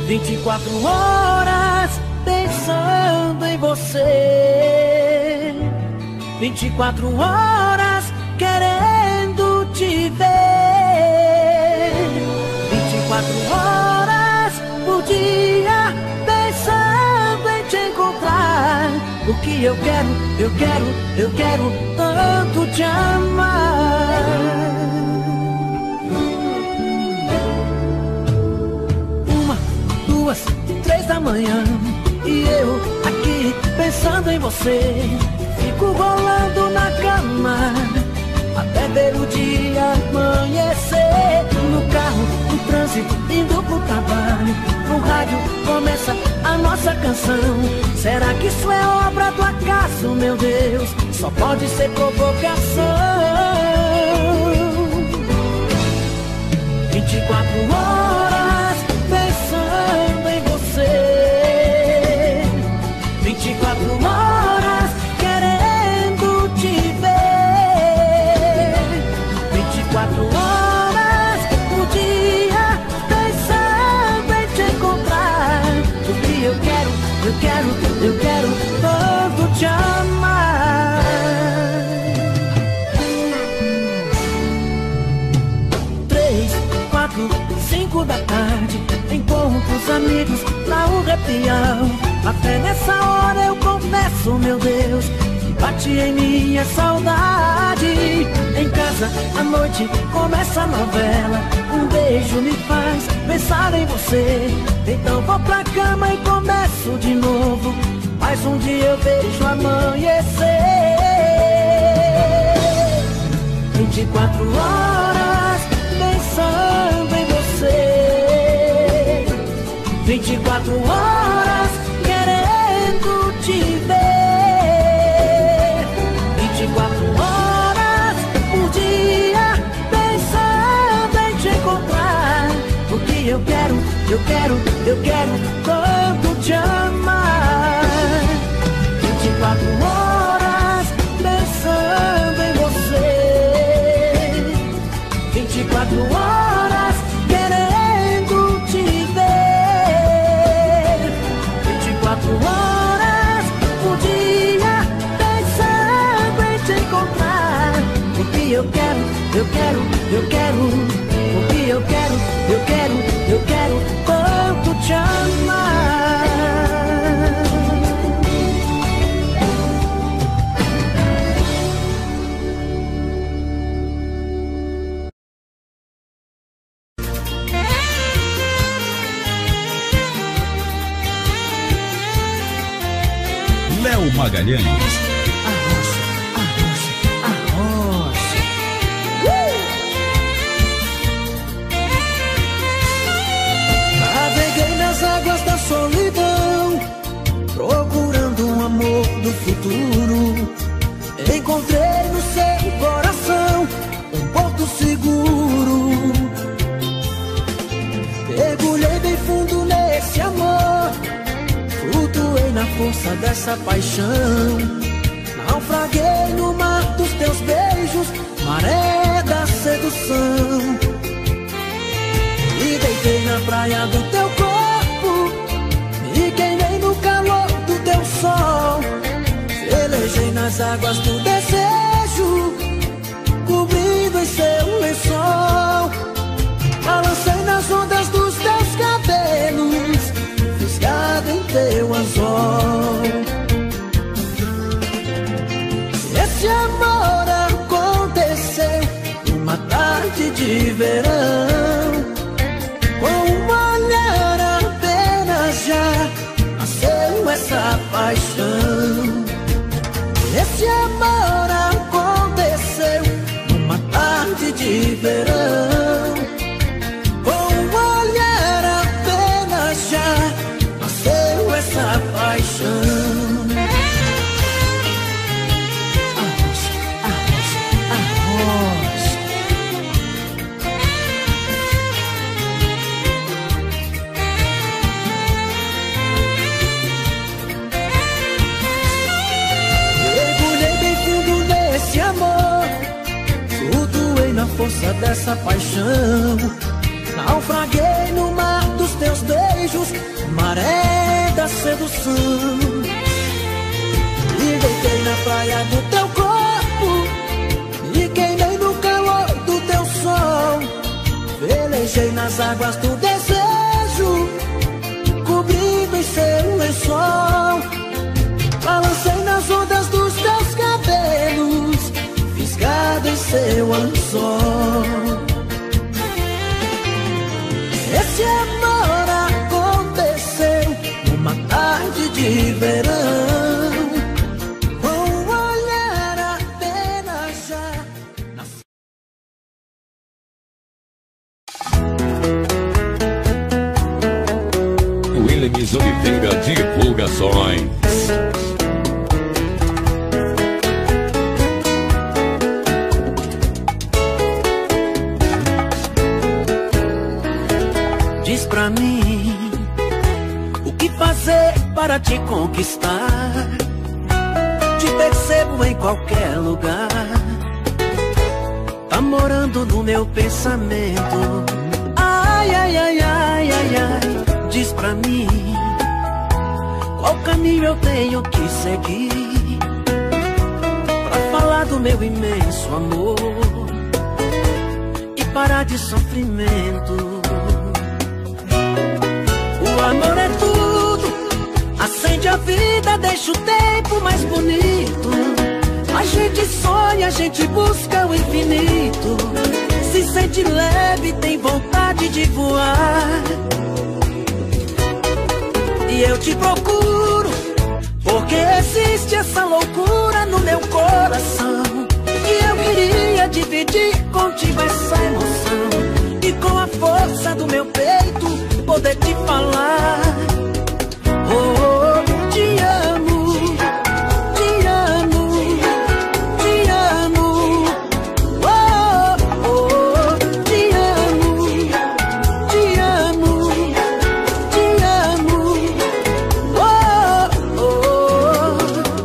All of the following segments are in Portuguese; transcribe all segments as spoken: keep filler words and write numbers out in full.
vinte e quatro horas pensando em você, vinte e quatro horas querendo te ver, vinte e quatro horas por dia pensando em te encontrar. O que eu quero, eu quero, eu quero tanto te amar. Uma, duas, três da manhã e eu aqui pensando em você. Fico rolando na cama até ver o dia amanhecer. No carro, no trânsito, indo pro trabalho, no rádio começa a nossa canção. Será que isso é obra do acaso, meu Deus? Só pode ser provocação. Vinte e quatro horas pensando em você, vinte e quatro horas querendo te ver, vinte e quatro horas por dia pensando em te encontrar. O que eu quero, eu quero, eu quero tanto te amar. Três, quatro, cinco da tarde, encontro os amigos lá o repião. Até nessa hora eu confesso, meu Deus, que bate em minha saudade. Em casa, à noite, começa a novela. Um beijo me faz pensar em você. Então vou pra cama e começo de novo. Mais um dia eu vejo amanhecer. Vinte e quatro horas pensando em você, vinte e quatro horas querendo te ver, vinte e quatro horas por dia pensando em te encontrar. O que eu quero, eu quero, eu quero tanto te amar. Vinte e quatro horas pensando em você, vinte e quatro horas querendo te ver, vinte e quatro horas por dia pensando em te encontrar. O que eu quero, eu quero, eu quero. O que eu quero, eu quero, eu quero tanto te amar. Léo Magalhães. Arrocha, arrocha, arrocha. Uh! Naveguei nas águas da solidão, procurando um amor do futuro. Encontrei no seu coração um porto seguro. Mergulhei bem fundo nesse amor, flutuei na força dessa paixão. Naufraguei no mar dos teus beijos, maré da sedução. Me deitei na praia do teu corpo, me queimei no calor do teu sol. Velejei nas águas do desejo, cobrindo em seu lençol. Balancei nas ondas dos teus cabelos, fisgado em teu anzol. Esse amor aconteceu numa tarde de verão. Com um olhar apenas já nasceu essa paixão. Esse amor aconteceu numa tarde de verão. Com um olhar apenas já nasceu essa paixão. Arrocha, arrocha, arrocha. Mergulhei bem fundo nesse amor, flutuei força dessa paixão. Naufraguei no mar dos teus beijos, beijos, maré da sedução. E deitei na praia do teu corpo, e queimei no calor do teu sol. Velejei nas águas do desejo, cobrindo em seu lençol. Balancei nas ondas dos teus cabelos, fisgado em seu anzol. Esse amor aconteceu numa tarde de verão, com um olhar apenas já na... Williams Oliveira Divulgações. Diz pra mim o que fazer para te conquistar. Te percebo em qualquer lugar, tá morando no meu pensamento. Ai, ai, ai, ai, ai, ai. Diz pra mim qual caminho eu tenho que seguir pra falar do meu imenso amor e parar de sofrimento. O amor é tudo, acende a vida, deixa o tempo mais bonito. A gente sonha, a gente busca o infinito, se sente leve, tem vontade de voar. E eu te procuro, porque existe essa loucura no meu coração. E eu queria dividir contigo essa emoção, e com a força do meu peito poder te falar. Oh, te amo, te amo, te amo. Oh, oh, te amo, te amo, te amo. Oh, oh.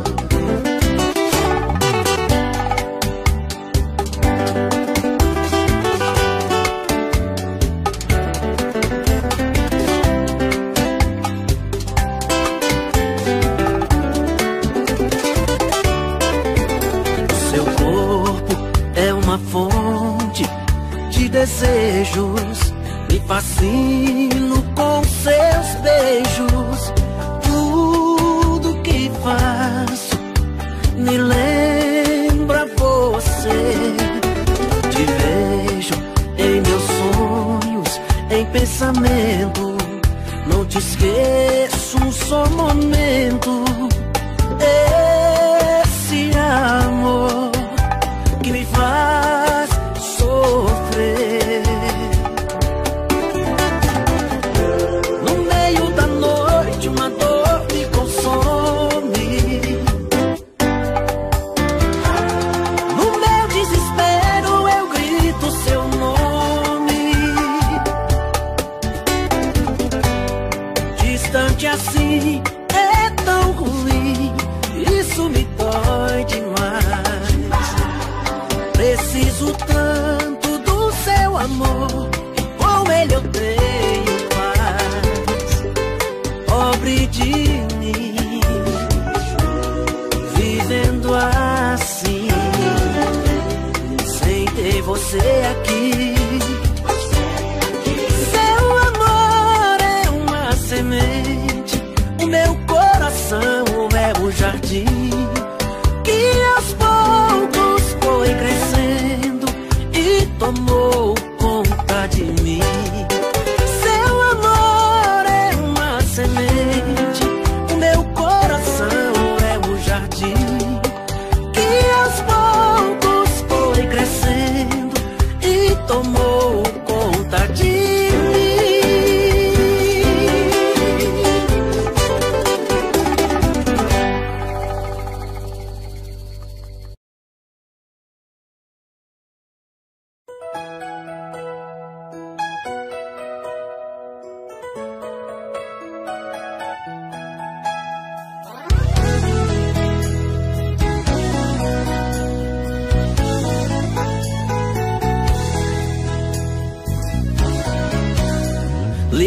Seu corpo é uma fonte de desejos, me fascino com seus beijos. Tudo que faço me lembra você. Te vejo em meus sonhos, em pensamento. Não te esqueço um só momento. Esse amor que me faz sofrer. No meio da noite uma dor me consome. No meu desespero eu grito seu nome. Distante assim é tão ruim, isso me dói demais. Preciso tanto do seu amor, com ele eu tenho paz. Pobre de mim, vivendo assim, sem ter você aqui. Seu amor é uma semente, o meu coração é um jardim que aos poucos foi crescendo e tomou conta de mim. Seu amor é uma semente, o meu coração é um jardim que aos poucos foi crescendo e tomou conta de mim.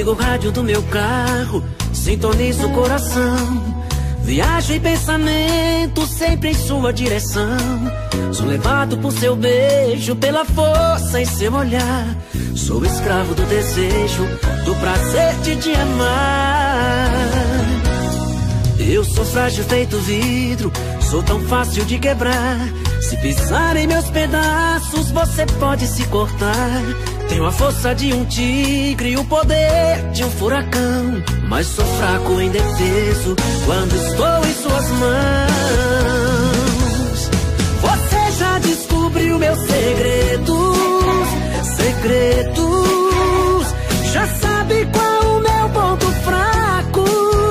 Ligo o rádio do meu carro, sintonizo o coração. Viajo em pensamento sempre em sua direção. Sou levado por seu beijo, pela força em seu olhar. Sou escravo do desejo, do prazer de te amar. Eu sou frágil feito vidro, sou tão fácil de quebrar. Se pisar em meus pedaços, você pode se cortar. Tenho a força de um tigre, o poder de um furacão, mas sou fraco e indefeso quando estou em suas mãos. Você já descobriu meus segredos, segredos. Já sabe qual o meu ponto fraco.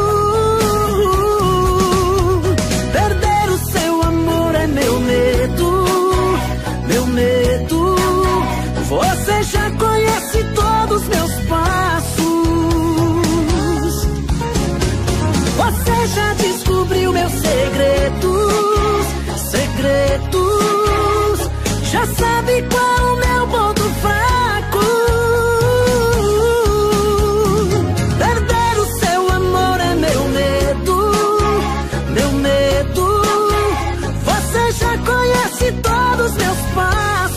Perder o seu amor é meu medo, meu medo. Você já conhece todos meus passos. Você já descobriu meus segredos, segredos. Já sabe qual o meu ponto fraco. Perder o seu amor é meu medo, meu medo. Você já conhece todos meus passos.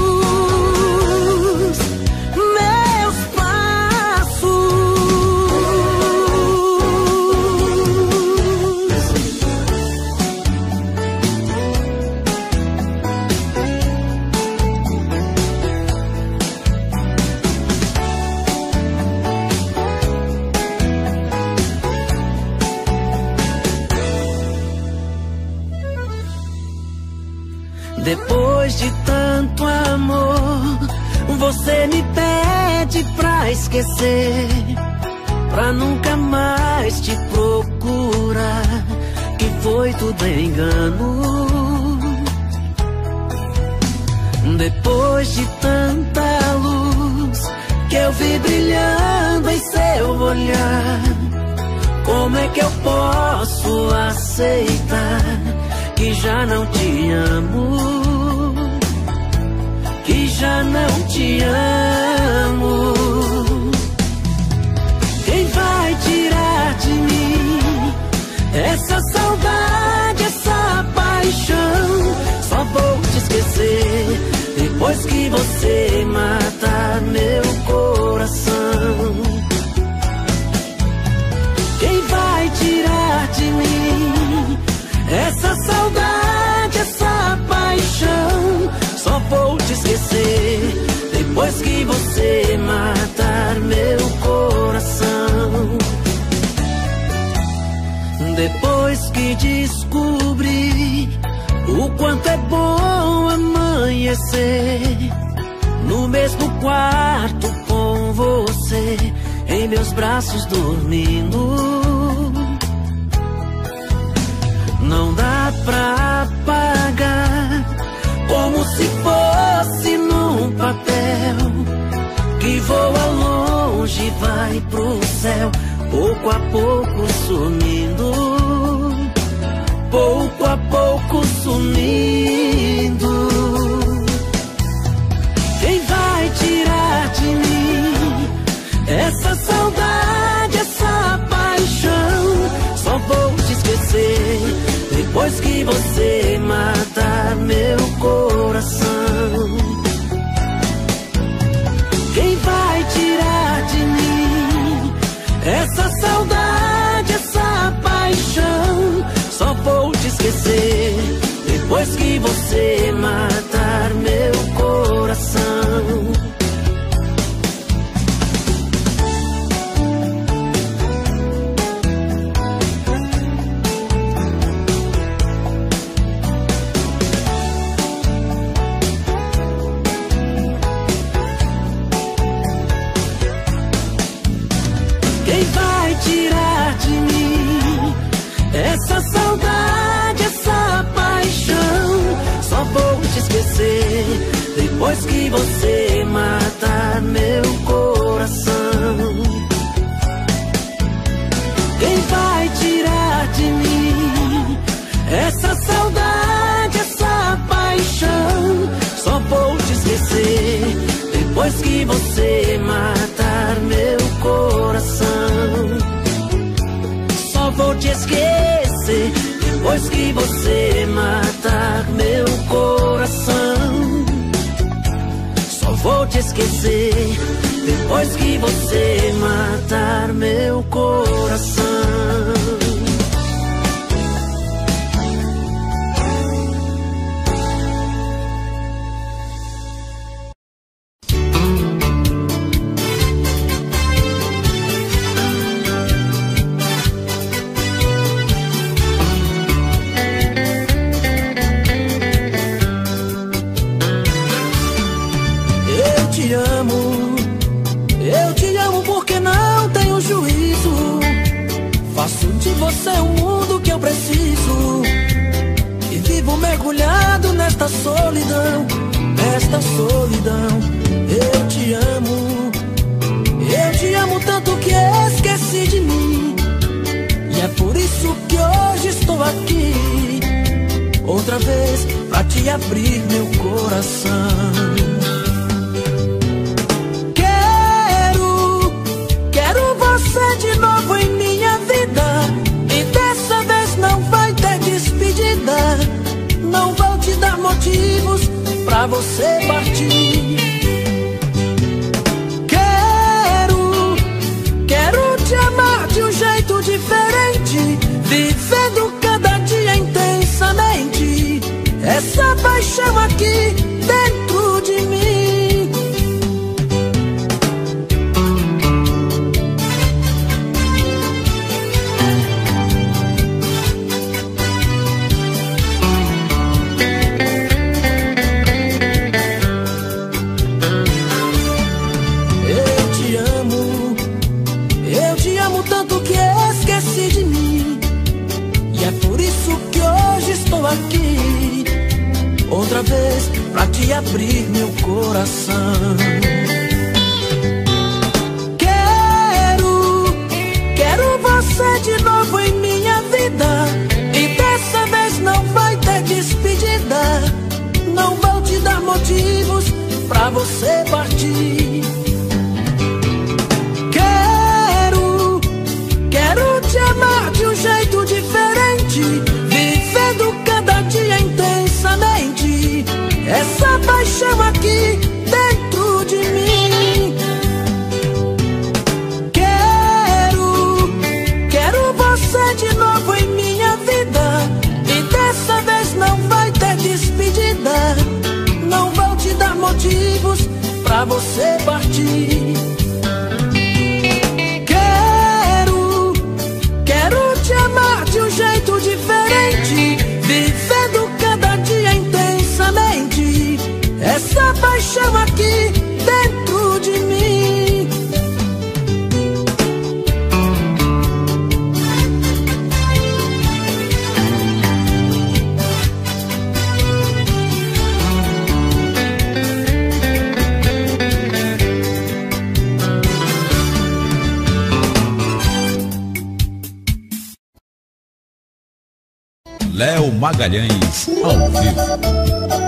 Depois de tanto amor, você me pede pra esquecer, pra nunca mais te procurar, que foi tudo engano. Depois de tanta luz que eu vi brilhando em seu olhar, como é que eu posso aceitar que já não te amo, que já não te amo? Quem vai tirar de mim essa saudade, essa paixão? Só vou te esquecer depois que você matar meu coração. Quem vai tirar de mim essa saudade, essa paixão? Só vou te esquecer depois que você matar meu coração. Depois que descobri o quanto é bom amanhecer no mesmo quarto com você, em meus braços dormindo, não dá pra apagar, como se fosse num papel que voa longe, vai pro céu, pouco a pouco sumindo, pouco a pouco sumindo. Quem vai tirar de mim essa saudade, essa paixão? Só vou te esquecer depois que você matar meu coração. Quem vai tirar de mim essa saudade, essa paixão? Só vou te esquecer depois que você matar meu coração. Quem vai tirar de mim essa saudade, essa paixão? Só vou te esquecer depois que você matar meu coração. Quem vai tirar de mim essa saudade, essa paixão? Só vou te esquecer depois que você matar meu coração. que você matar meu coração, só vou te esquecer depois que você matar meu coração. Você é o mundo que eu preciso, e vivo mergulhado nesta solidão, nesta solidão. Eu te amo, eu te amo tanto que esqueci de mim, e é por isso que hoje estou aqui, outra vez pra te abrir meu coração. Quero, quero você de novo em minha vida. Não vai ter despedida, não vou te dar motivos pra você partir. Quero, quero te amar de um jeito diferente, vivendo cada dia intensamente essa paixão aqui dentro de mim. Aqui, outra vez pra te abrir meu coração. Quero, quero você de novo em minha vida, e dessa vez não vai ter despedida, não vou te dar motivos pra você partir. Quero, quero te amar de um jeito diferente, vivendo cada dia intensamente essa paixão aqui dentro de mim. Quero, quero você de novo em minha vida, e dessa vez não vai ter despedida, não vou te dar motivos pra você partir. Quero, quero te amar de um jeito diferente, vivendo cada dia intensamente essa paixão aqui dentro de mim. Léo Magalhães, ao vivo.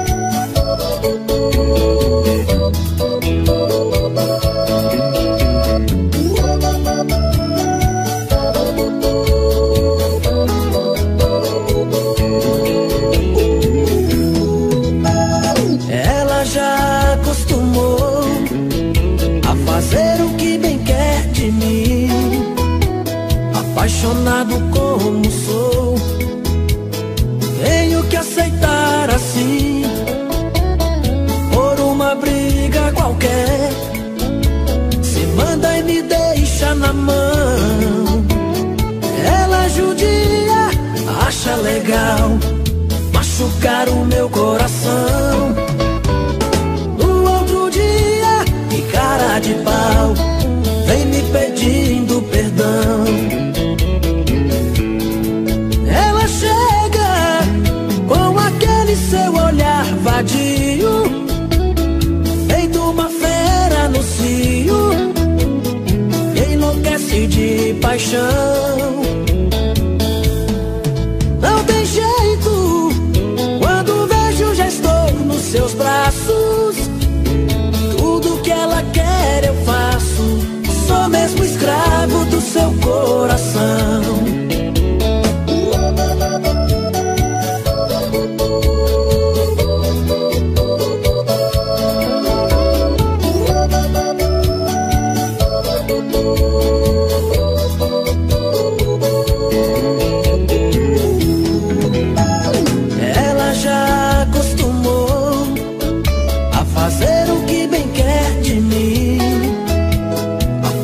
Ela já acostumou a fazer o que bem quer de mim, apaixonado como sou, tenho que aceitar assim, por uma briga qualquer, se manda e me deixa na mão. Ela judia, acha legal machucar o meu coração. No outro dia, que cara de pau, vem me pedindo perdão. Ela chega com aquele seu olhar vadio, feito uma fera no cio, enlouquece de paixão. Não tem jeito, quando vejo já estou nos seus braços. Tudo que ela quer eu faço, sou mesmo escravo do seu coração.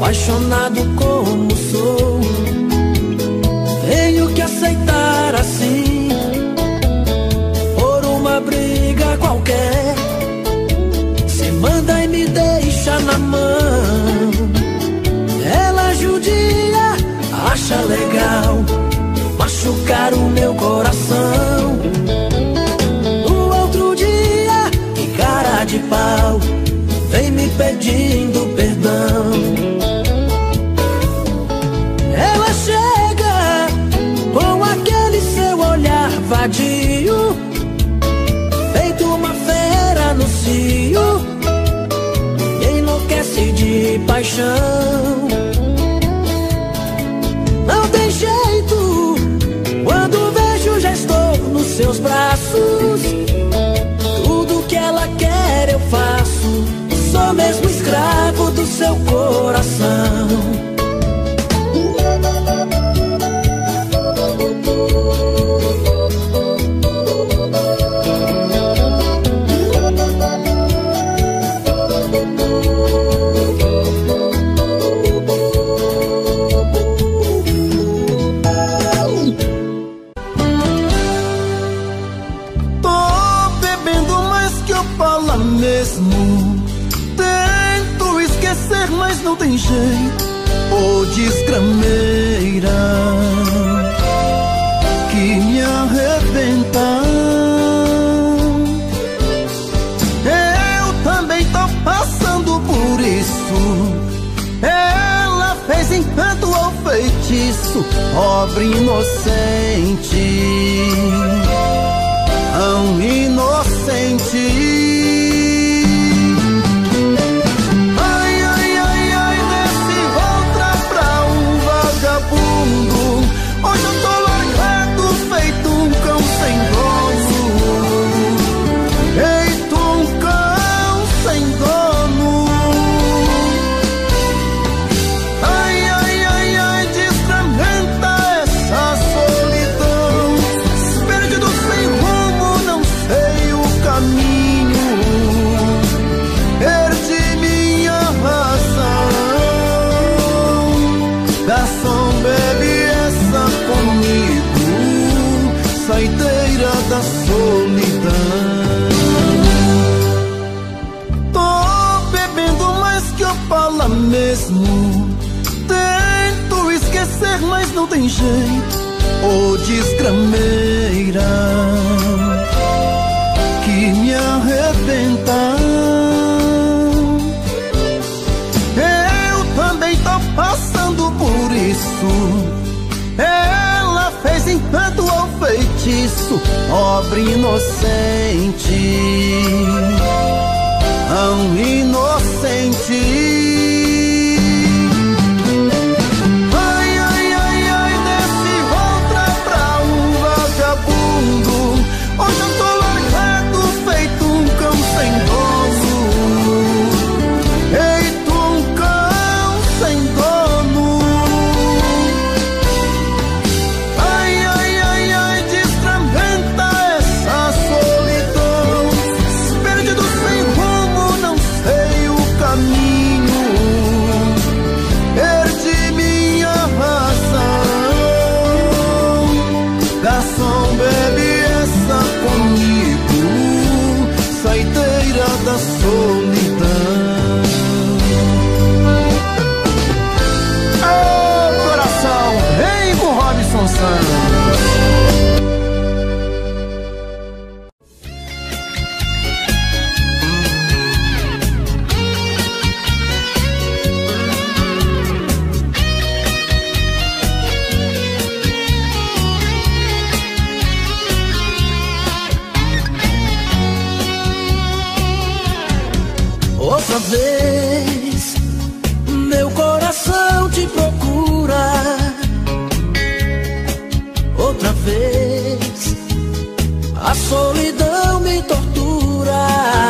apaixonado como sou, tenho que aceitar assim, por uma briga qualquer. Se manda e me deixa na mão, ela judia, acha legal machucar o meu coração. No outro dia, que cara de pau, vem me pedindo perdão. Ela chega com aquele seu olhar vadio, feito uma fera no cio, me enlouquece de paixão. Não tem jeito, quando vejo já estou nos seus braços. Tudo que ela quer eu faço, sou mesmo escravo do seu coração. Mas não tem jeito, ô desgrameira, que me arrebenta. Eu também tô passando por isso. Ela fez encanto ou feitiço, pobre inocente, tão inocente. Hoje eu tô largado, feito um cão sem dono, feito um cão sem dono. Ai, ai, ai, ai, desfragmenta essa solidão. Perdido sem rumo, não sei o caminho, perdi minha razão. Garçom, bebe comigo, saideira da solidão. Tô bebendo mais que Opala mesmo, tento esquecer, mas não tem jeito, ô desgrameira, que me arrebenta. Eu também tô passando por isso. Ela fez encanto ou feitiço, pobre inocente, tão inocente. Ai, ai, ai, ai, desse outra pra um vagabundo. Hoje eu tô largado, feito um cão sem dono, feito um cão sem dono. Saideira da solidão. Ô coração, vem com Robson Santos. Outra vez, meu coração te procura. Outra vez, a solidão me tortura.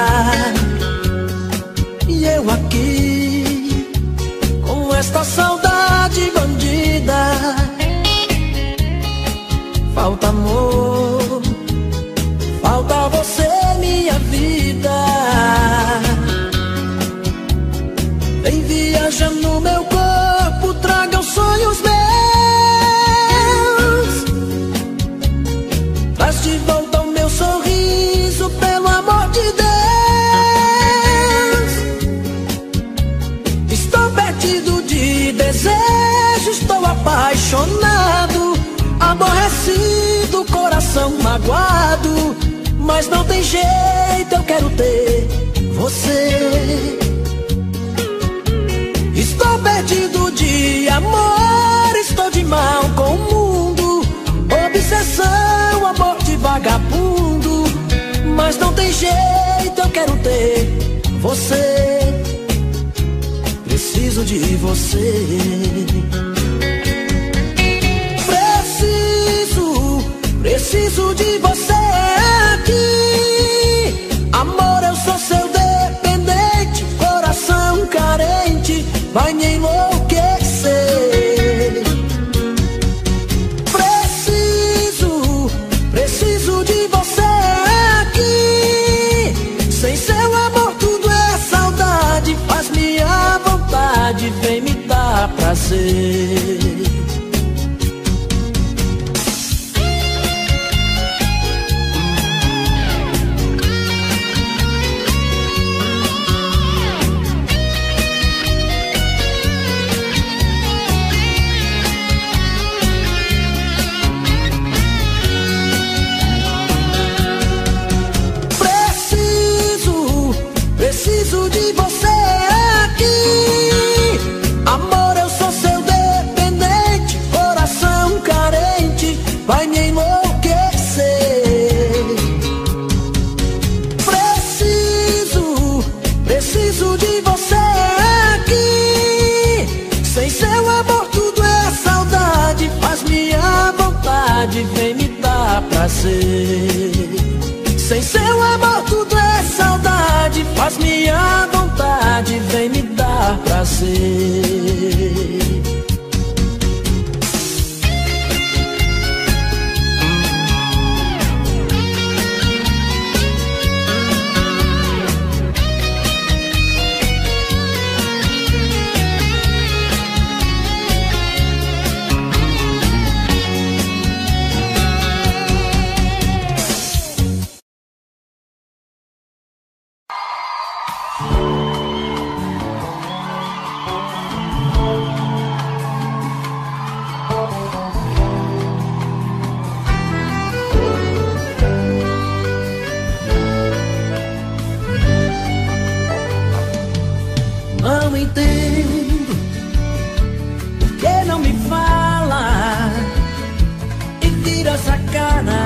E eu aqui, com esta saudade bandida. Falta amor, falta você, minha vida. Vem viajar no meu coração. apaixonado, aborrecido, coração magoado, mas não tem jeito, eu quero ter você. Estou perdido de amor, estou de mal com o mundo, obsessão, amor de vagabundo, mas não tem jeito, eu quero ter você. Preciso de você. Preciso, preciso de você aqui. Amor, eu sou seu dependente, coração carente, vai me enlouquecer. Preciso, preciso de você aqui. Sem seu amor tudo é saudade, faz minha vontade, vem me dar prazer. Preciso de você aqui. Amor, eu sou seu dependente, coração carente, vai me enlouquecer. Preciso, preciso de você aqui. Sem seu amor tudo é saudade, faz minha vontade, vem me dar prazer. Sem seu amor tudo é saudade, faz minha vontade, vem me dar prazer. Não entendo por que não me fala e vira essa cara